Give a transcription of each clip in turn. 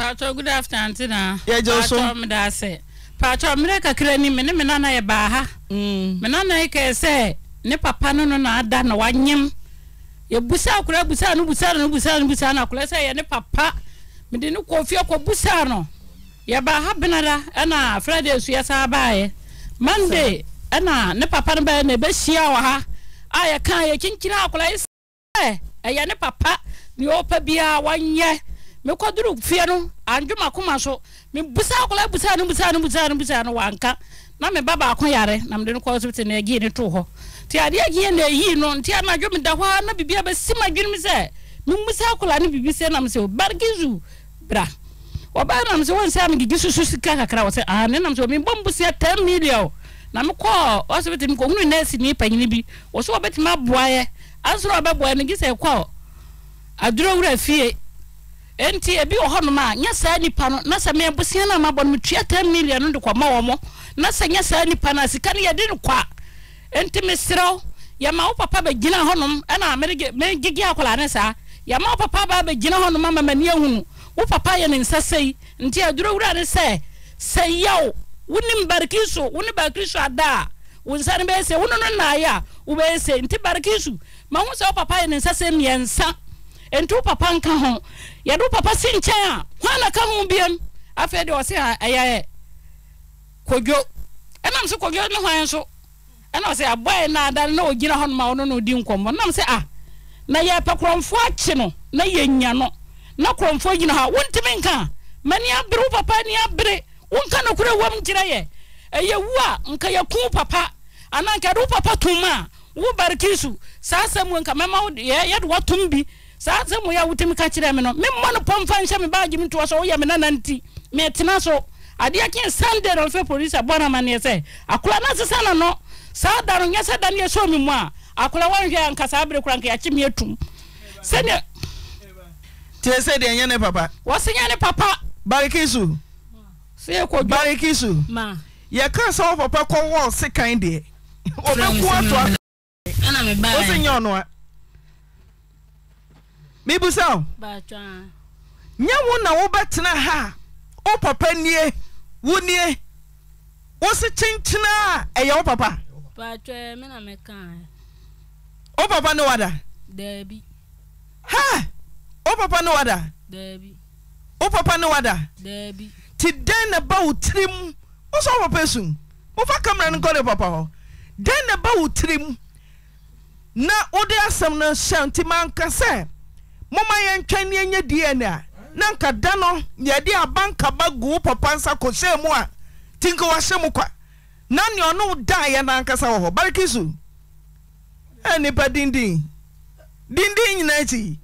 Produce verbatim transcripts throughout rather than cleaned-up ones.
Pacho, good afternoon, Tina. Yeah, Joshua. Pacho, me da say. Pacho, me ka krani me ne me na na ye ba ha. Mm. Me na na ke say ne papa no no na ada na wanyem. Ye busa akura busa no busa no busa no busa na akura say ye ne papa. Me de no kofi akọ busa no. Ye ba ha benada na Friday su ya sa ba ye. Monday na ne papa no ba na be hia wa ha. Aya kan ye kinkina akura eh ye ne papa ni opa bia wanye. Me koduru fie no anjuma kuma so me busa akola busa no busa no busa no busa no wanka na me baba akon yare na me de no ko hospital na agi ni to ho ti ade agi na yi no ti na dwo me da ho na bibia be sima dwene me se me busa akola ne bibi se na me se bargizu bra oba na me se won se am gigisu su sika kakra wo se ah ne na me se me bom busa ten million na me ko hospital me ko hunu nurse ni panyini bi wo so obetima boaye ansoro obeboa ne gise ko aduro wura fie enti ebi ohono ma nya saa nipa no na sa me busia na mabon me tua ten million no de kwa ma wo mo na sa nya saa nipa na sika ne yede ne kwa enti mesrew ya ma wo papa ba gina honom na me me gigi akola ne saa ya ma wo papa ba ba gina honom ma mani ehunu wo papa ye ne nsasei enti aduro wura ne se se yaw wonim barkiso woni barkiso ada wo nsane be se wono no na ya wo be se enti barkiso ma hu se wo papa ye ne nsasei miensa enti wo papa nka ho ya do papa sinchen a hwana ka ho biam afa de o se ayaye kodwo enam se kodwo ne hwan so ena o se aboy na ada na ogina ho ma ono no di nkombo nam se ah na ye pakromfo achi no na ye nya no na kromfo gina ha wontimi nka mani abre wo papa ni abre wonka na kura wam kira ye eye wu a nka ya ku papa ananka do papa tuma wo barkisu sa samu nka mema ye ye do watumbi sa se mo ya wutimi ka kire me no me mo no pomfa nhye me baagi mi to so wo ya me nananti me tena so ade akin Sunday no fe police abona mane se akola na sesa na no sa da no nya se da ne so mi mu a akola wanhwe anka sa abre kura nka ya chimi etum se ne tie se de nya ne papa wo se nya ne papa barikisu se ko barikisu ma ye kan so papa ko wo se kan de obeku ato ana me ba wo se nya ono a mi busa ba twa nya wo na wo betena ha o papa nie wo nie wo se chinchina e ya wo papa ba twa me na me kan o papa no wada debi ha o papa no wada debi o papa no wada debi ti den na ba utrim wo so papa sum wo fa camera no go papa ho den na ba utrim na wo de asem no shanti man ka se mama yen twani enya D N A na nka da no ye de abanka bagu papa nsa ko se mu a tinko wa se mu kwa na ne ono da ye na nka sa ho barikisu eni pa dindin dindin nyina chi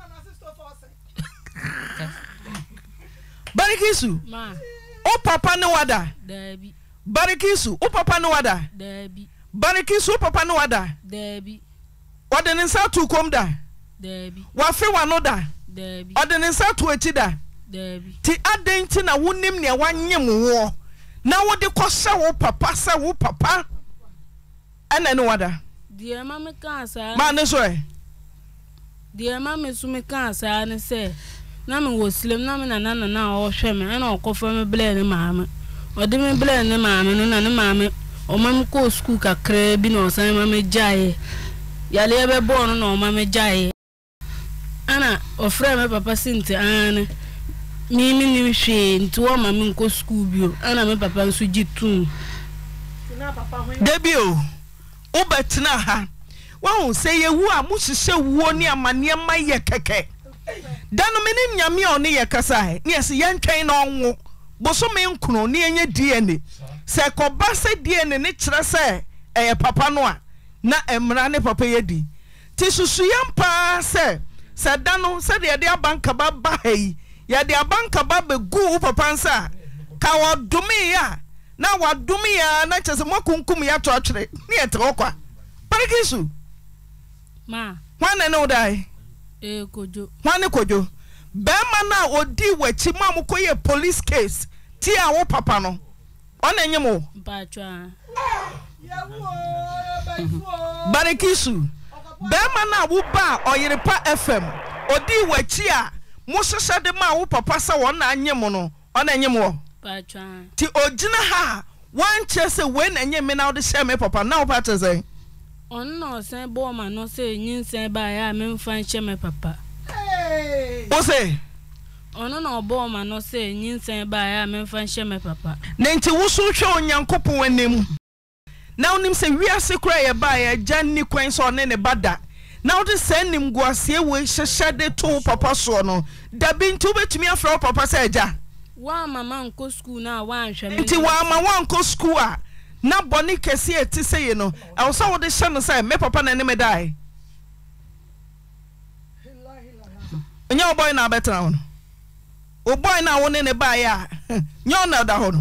barikisu ma o papa ne wada debi barikisu o papa ne wada debi barikisu o papa ne wada debi wada ne nsa tu kom da debi wa fe wa no da debi wada ne nsa tu echi da debi ti adenti na wonim ne wanyem wo na wo de kɔsɛ wo papa sɛ wo papa ana ne wada die ma me kan sa ma ne so e die ma me so me kan sa ne se na me wo slem na me na na na o hwɛ me na o kɔfa me ble ne maame o de me ble ne maame no na ne maame o ma me ko school kakra bi na o san ma me jae ya le be bo no na o ma me jae ana o frɛ me papa sinti ane mi mi ni hwe nti wo ma me nko school bio ana me papa nso gitu na papa ho debio o betena ha wa hu se ye wu a mu hihye wuo ni amane ma ye keke dano me ni nyame a oni ye kasa he ne se ye ntwen na onwo boso me nkunu ne enye D N A se koba se D N A ne kire se eh papa no a na emra ne papa ye di ti susu yampa se se dano se de de abanka ba ba yi ya de abanka ba be gu papa nsa ka wo dumi ya na wa dumi ya na chese mokunkum ya to atwere ne ete okwa barikisu ma wana no dai e kojo wana kojo be ma na odi wachi ma mo koye police case ti a wo papa no ona nyemo ba twa barikisu be ma na wo ba oyerepa F M odi wachi a mo sesa de ma wo papa sa won na anyem no ona anyem wo patwa ti ogina ha wan chese we na anyem na wo de share me papa na wo pa chese on no sen bo ma no se nyinsen ba ya me mfa nche me papa wo se ono no bo ma no se nyinsen ba ya me mfa nche me papa na nti wo so hwe onyankopon anem na onim se wiase kura ye ba ya janni kwen so ne ne bada na wo de sen nim guasie we hyehye de to papa so no da bi nti obetumi afra papa se eja wa mama nko school na wa anhwe me nti wa ma wa nko school a na boni kese eti se ye no e wo so wo de hye no se me papa na ne me dai nya boy na betra ho o boy na wo ne ne ba ya nya na da ho no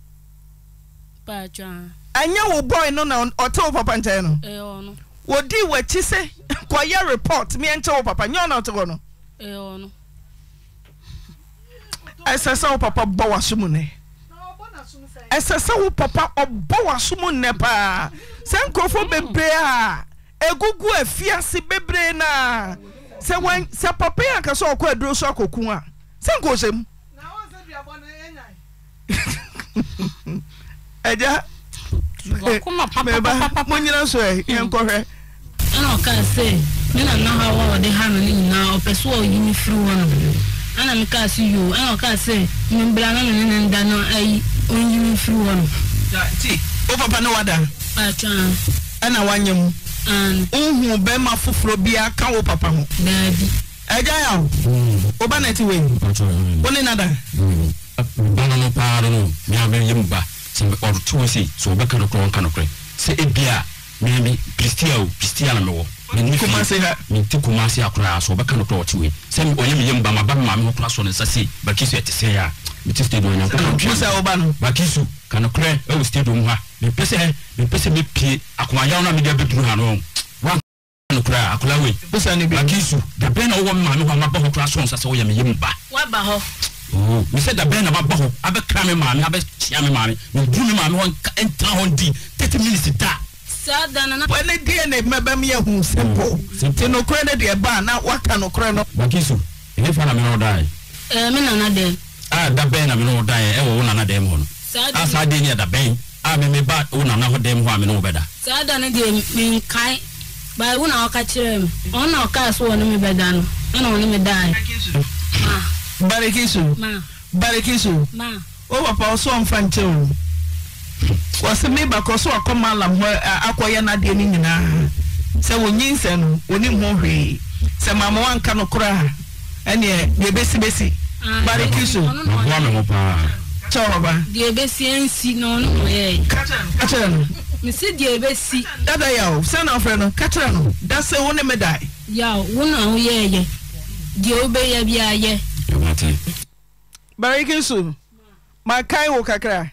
patwa anya wo boy no na ote wo papa nche no eh ono wodi wachi se koye report me nche wo papa nya na ote go no eh ono esesa wo papa bo wasumu ne esesa wo papa obo wasumu ne pa se nkofo bebre a egugu afiase bebre na se wan se papa ya ka so okọ aduro so akokun a se nkosem na won se duabo na enyan eja kuma papa papa monyina so e enkohwe ana ka se me na na hawa de ha no ni na opeso o yimi firi won ana me ka se yo ana ka se me mbra na me ne nda no ai on yimi firi won ti o papa no wada patwa ana wanyem an unhu be ma foforo bia ka wo papa ho daddy eja ya o ba na ti we woni nada bana no pa no me abe yimba se or two say so be kan ko kan ko se ebia me me pristia o pristia na me wo me ni kuma se ha me ti kuma se akura so be kan ko tiwe se me oyem yimba ma ba ma me ko so ne sase ba kisu etese ya me ti stadium nya ko mu se o ba no ba kisu kan ko e o stadium ha me pese me pese me pie akuma ya na me de bedru ha no wan kura akula we busa ni bi ba kisu da be na wo ma me ho ma ba ko so sase wo yem yimba wa ba ho oh we said that ben na ba ho abe kra me ma me abe chia me ma me me du me ma me won enta hon di thirty minutes da sada na when the D N A mebam ye hu simple ti no kra na de ba na waka no kra no bakisu e fa na me no dai eh me na na dem ah da ben na me no dai e wo na na dem ho no sada asa de ni da ben ah me me ba wo na na ho dem ho a me no beda sada na de me kai ba wo na waka kire me ona ka so wona me beda no ona wona me dai ah barikisu ma barikisu ma o papa so mfante o wase me ba ko so akoma lam ho akoye na de ni nyina se wonyin se no oni ho hwe se mama wanka no kora ene de besi besi barikisu wo me mo pa choba de besi ensi no no ye kacha no me se de besi dada ya o se na ofre no kacha no da se woni me dai ya wo na ho ye ye de obe ya bia ye mate barikisu ma kai wo kakra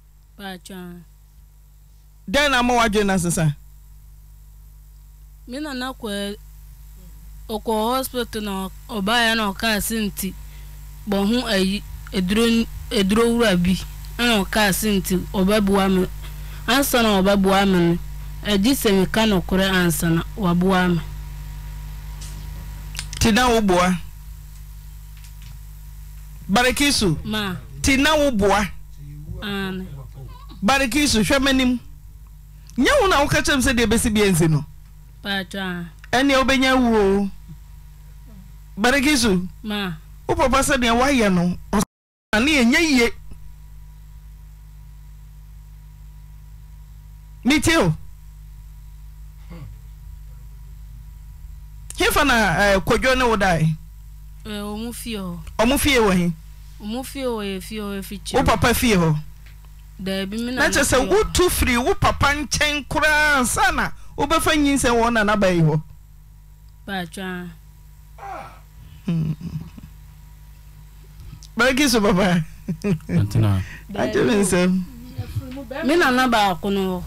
patwa den na mo wadwe na sesa me na na kwa oko hospital na oba ya na ka sinti bo hu ayi eduro eduro wura bi na ka sinti oba buwa me ansa na oba buwa me edi se me ka no kore ansa na wabuwa me tina wo boa barikisu ma tina wo boa an barikisu hwemanim nya wo na wo ka chem se de besi bi enzi no patwa ene obenya wo barikisu ma wo papa se de wa ye no ani enya ye mitio hefa na kodwo ne wo dai eh omu fio omu fie wo hin omu fio ye fio e fichi wo papa fie ho da bi mi na na chese wo tu free wo papa nchen kura sana wo be fa nyin se wo na na bai ho patwa barikisu papa antina ajebe nsem me na na ba kono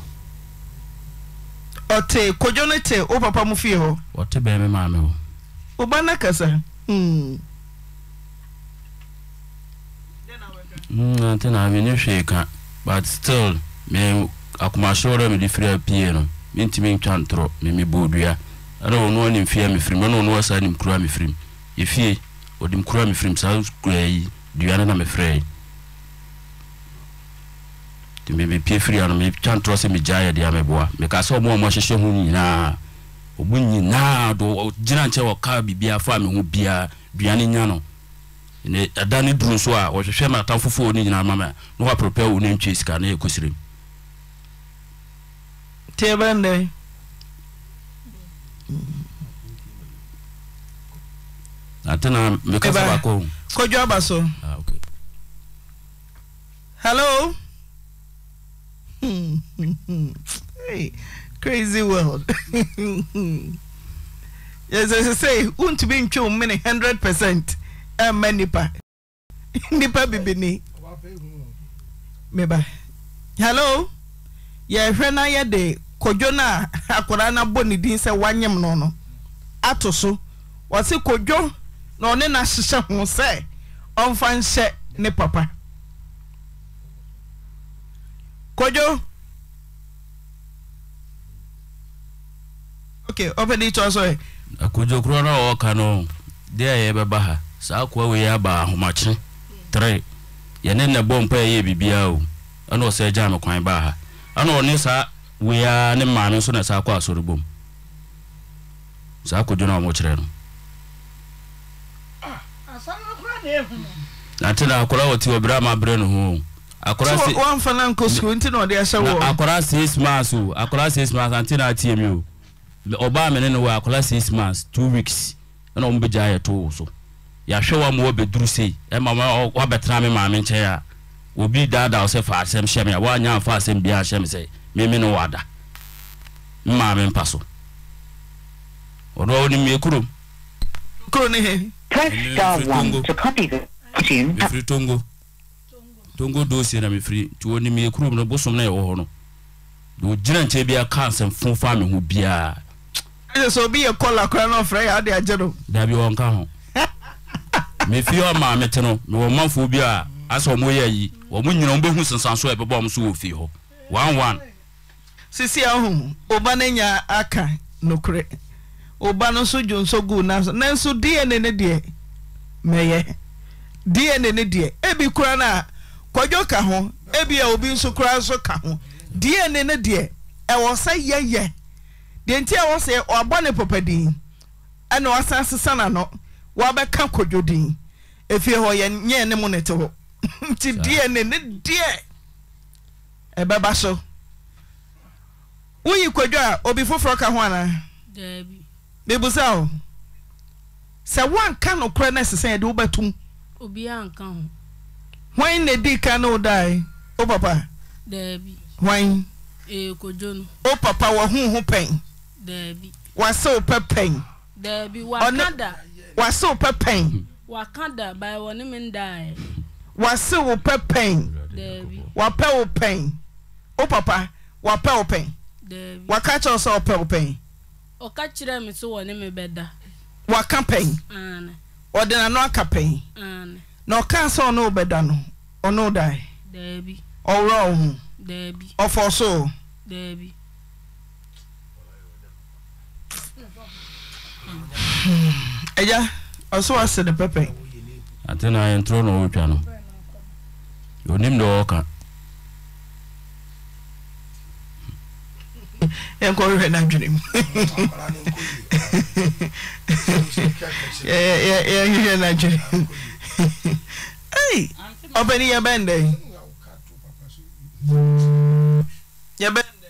ote kodwo ne te wo papa mu fie ho o te be me ma me ho wo ba na kasa hmm mm antina me ni hwe ka but still me akuma shore me di free pie no me ntimi ntwantro me me bodua ara ono ni mfia me firi me no no asa ni mkura me firi efie odim kura me frim sa yi duane na me frɛ ti me me pie free ano me chantro se me jaye dia me boa me ka se omo omo hyehye hu nyina obu nyina do gina nche wo ka bibia fa me hu bia duane nya no ne adane duru so a wo hwehwe ma tamfofo ni nyina mama no wa prepare wo ne ntwe sika na ekosirem tie bende atena me ka fa ko kojo abaso ah okay hello hey crazy world yes as I say want to be in two many one hundred percent and many pa nipa bibini meba hello ya hwe na ye de kojo na akora na boni din se wanyem no no atoso wose kojo na one na hihye ho se onfa nhye ne papa kojo okay open it also akojo kro na o ka no de ye beba ha sa kwa we ya ba ahomache three ye ne ne bompa ye bibia o ana o se ja me kwan ba ha ana oni sa we ya ne ma no so na sa kwa asorobom sa akojo na mo kire no ah asa no kra na ehu atena akora woti obra ma bre no ho akora si one fanan ko school nti no de ahye wo akora six months o akora six months antina atiem o oba me ne no akora six months two weeks na o mbeja ya to so ya hwe wa mo beduru sei e mama wa betra me ma me nche ya obi dada o se fa asem hye me wa nya fa asem bia hye me sei me me no wada ma me mpaso odo oni me kurum kuro ne he press star one to copy the tune free tongo tongo do se na me free to oni me kurum no bosom na ye wo ho no do gina nche bia cancel fun fa me ho bia so be a call akra no frɛ ya de agero da bi won ka ho me fi o ma me te no me wo manfo bi a aso mo ye yi wo mo nyina mbehu sensanso e bebo mo so wo fi ho one one sisi ahu oba na nya aka nokre oba no so jonso gu na so nanso D N A ne de meye D N A ne de ebi kura na kwadwo ka ho ebi a obi nso kura so ka ho D N A ne de e wo sa yeye de nti a wo se obane popadin ana wasa sesana no wa be ka kodwodin efie ho ye nye ne mo nete ho nti D N A ne de e beba so uyi kwadwa obi foforo ka ho ana Debi bebusa o se wan ka no kra na sesen de wo batum obi anka ho wan ne di ka no dai o papa Debi wan e kojo no o papa wa hu hu pen Debi wa se o pen Debi wa kada wa se o pen wa kada by woni men dai wa se o pen Debi wa pe o pen o papa wa pe o pen Debi wa ka cho so pe o pen o ka kire me so woni me beda wa ka pen ane o de na no aka pen ane na o ka so no beda no o no dai Debi o ro hu Debi o for so Debi eja oso ase de pepe atena entro no wotwa no onim do oka enko hwe na dwenem ya ya ya hwe na dwenem ei obeni ya bende ya bende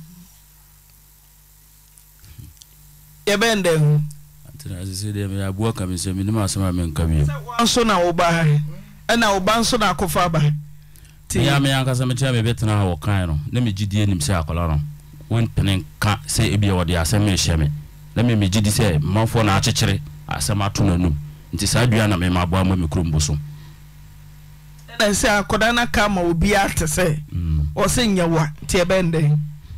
ya bende atena asese de me abuo ka me se me nima asema me nka bi wanso na oba na oba nso na akofa ba ti ya me anka se me tia me betena ha wo kan no na me gidie nim se akola no won penen ka se ebi e wode asem me hye me na me me gidi se manfo na akyekyere asem ato nanum nti sa dua na me maboa ma me krombo so na se akoda na ka ma obi atese o se nyawa ti e bende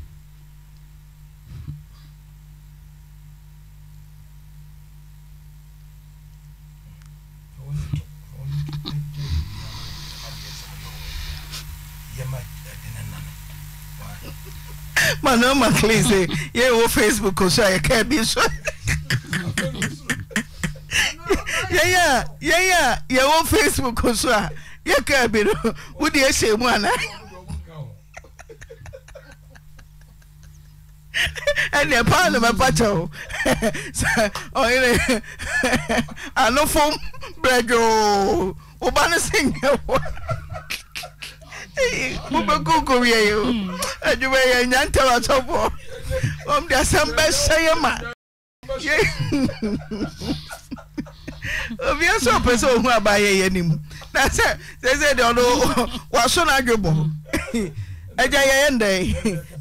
Mano Maclean say, yeah, wo Facebook ko so ya ka bi so. Yeah, yeah, yeah, yeah, your own Facebook also. You can't be with the same one. And the parliament pacho. Oh, I know from Brejo. Obana sing. Muba Google you. And you may not tell us of um, there's some best say a man. We are so person who are by him. That's it. They said, oh, no, what's so arguable? I die end day.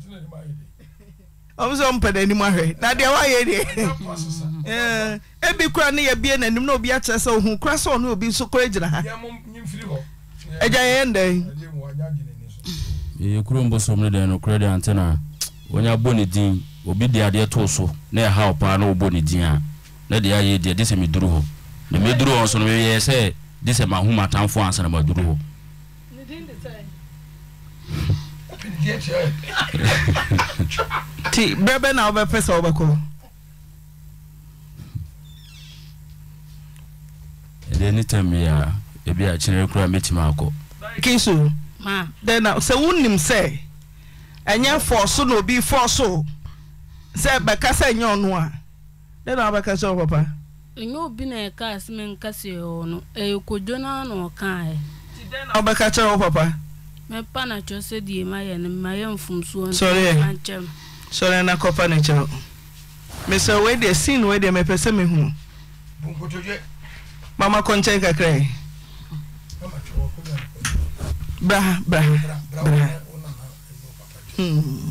I'm so unpaid anymore. Now, they are here. Every cranny a being and no beacher so who cross on will be so crazy. I die end day. You couldn't be some no credit antenna. When you're bonny dean, will be the idea to so near how pano bonny dean. Let the idea this me drew. The me drew on some way say this is my home at town for answer about drew. T. Bebe now be pesa obako. Anytime me a ebi a chinere kura metima akọ. Kisu. Ma. Then now say wunnim say enya force no be force so. Say beka say nya onu a. Then now beka say papa. Enyo bi na eka asime nkase ono e kodona na okan e. Then now beka say papa. Me pa na cho se die ma ye ne ma ye mfumsu on. Sorry. Sorry na kopa na cho. Me say we dey scene we dey me pese me hu. Mama konchen kakrai. Bra bra bra. Hmm.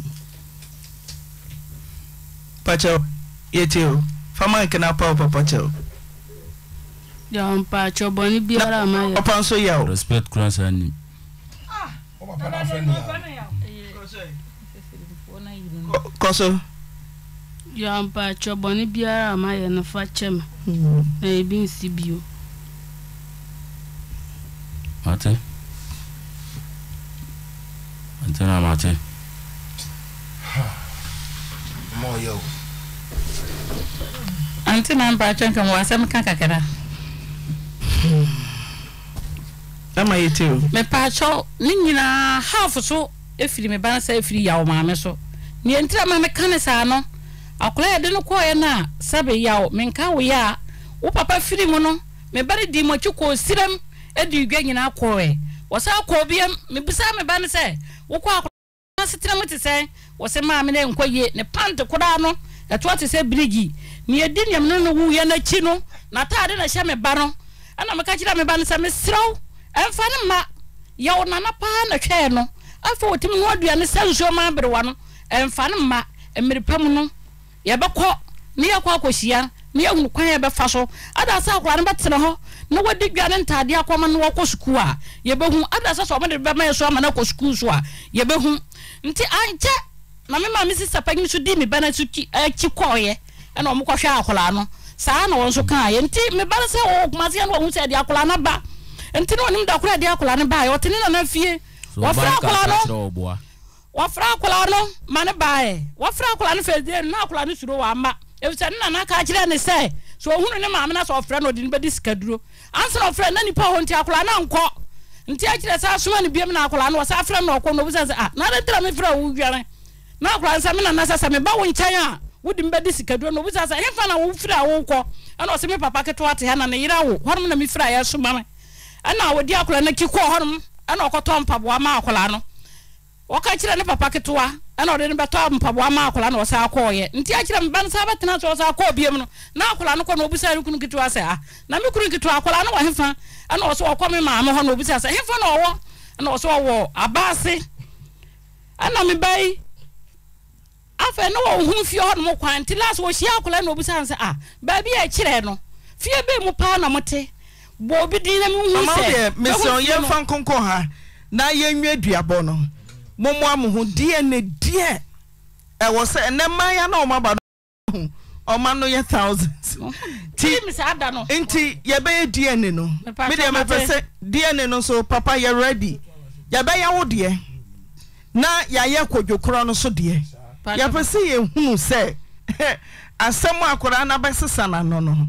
Pacho yetio. Fama nkena pa papa cho. Ya mpa cho boni biara ma ye. Papa so ya. Respect kransa ni. Koso ya mpa cho boni biara ma ye no fa chem na e bi nsi bio mate antena mate mo yo antena mpa cho kan wasam kan kakara ama yetio me pa cho ni nyina half so efiri me ban sa efiri yawo maame so ni entira ma me kan sa no akola ya de no koye na sabe yawo menka wo ya wo papa firi mu no me bare di mo chuko sirem edi gwa nyina koye wo sa ko bia me bisa me ban se wo ko akola sitira mo te se wo se maame ne nkoye ne pant koda no eto te se brigi ni edi nyam no no wu ya na chi no na taade na hye me ba no ana me ka kira me ban se me sraw emfa ne ma yawo na na pa na hwe no afa wotimi no aduane sanso ma berewa no emfa ne ma emiripam no ye bekọ ne yakọ akohia ne yahunu kwan ye befa so ada sa akora ne betene ho ne wadi dwane ntade akoma ne wako suku a ye behu ada sa so mo de be ma so ama na ko suku so a ye behu nti anche na me ma me sisa pagin so di me bana su ki aki koye ena o mo kọ hwa akora no saa na won so kan ye nti me bana se o kumase no hu se de akora na ba nti no nim da akora de akora ne ba ye otene na na fie wafra akora no wafra akora no mane bae wafra akora no fede na akora no suro wa ma efisa na na ka kire ne se so hunu ne maame na so ofra no de bedi sikaduro ansa ofra na nipa ho nti akora na nko nti akire sa soma ne biem na akora no wasa afra na okọ no bisa se ah na de tra me fra wo dware na akora nsa me na na sasa me ba wo nchan a wo de bedi sikaduro no bisa se hefa na wo fra wo kọ ana o se me papa keto ate ha na ne yira wo honom na me fra ya soma me ana wo di akora na kiko honom ana okoto mpaboa ma akora no waka kire ne papa ketoa ana ode ne beto mpaboa ma akora no wasa akoye nti akire mban sa betena so wasa akọ biem no na akora no ko no obisa kunu ketoa se ah na me kunu ketoa akora no wa hefa ana wo so okọ me ma me ho no obisa se hefa no wo ana wo so wo abase ana me bai afa no wo hu fie ho no kwan ti last wo hia akora no obisa se ah ba bi e kire no fie be mu pa na mote bo bi din na me hu se mama me so ye fan konko ha na ye nwe duabo no momo amu D N A die e wo se ne maya na o maba no o ma no ye thousands ti mi sa da no nti ye be D N A no me de me pese D N A no so papa ye ready ye be ya wo de na ya ye kodwokro no so de ye pese ye hunu se asem akora na be sesa na no no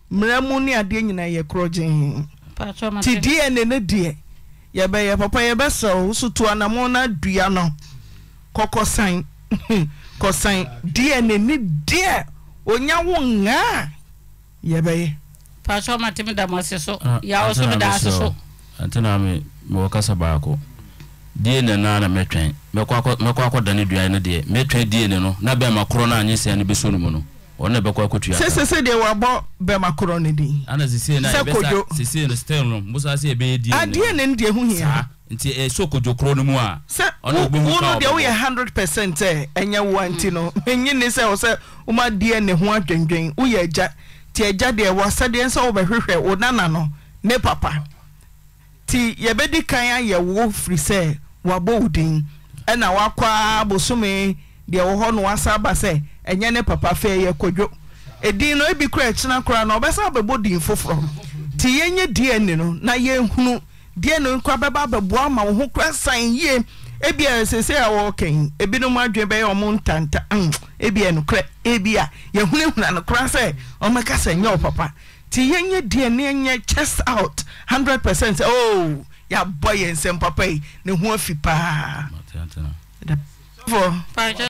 mramu ni ade nyina ye krogen ti D N A ne de ye be ye papa ye be so so to anamo na dua no kokosan kosan D N A ni de onya wo nga ye be ye pa so matimi da maseso ya o so da aseso antina me mo kasa baako D N A na na metwen mekwa mekwa akoda ne dua ne de metwen D N A no na be makoro na anyese ne be so no mu no ona be kwa kotua se se se de wa bo be makoro ne din ana sisi na be sa sisi no still no musa se be D N A a D N A ne de hu hia nti e so kojo kro no mu a ona obi mu ka de wo one hundred percent eh enya wo anti no enyi ne se wo se wo ma D N A ho adwendwen wo ye agya ti agya de wo sade nsa wo be hwehwe wo nana no ne papa ti ye be di kan aye wo free se wa bodin ena wakwa bosome de wo ho no wasaba se enye ne papa fe ye kodwo edin no ebi kra china kra no obesa be bodin foforo ti yenye D N A no na ye hunu D N A nkwa beba beboa ma wo ho kra san ye ebi asese a wo ken ebi no madwe be o mo ntanta ebi enu kra ebi a ye hunu hunu no kra se o meka se nye o papa ti yenye D N A nye chest out one hundred percent oh ya boy ensem papa ne ho afi pa for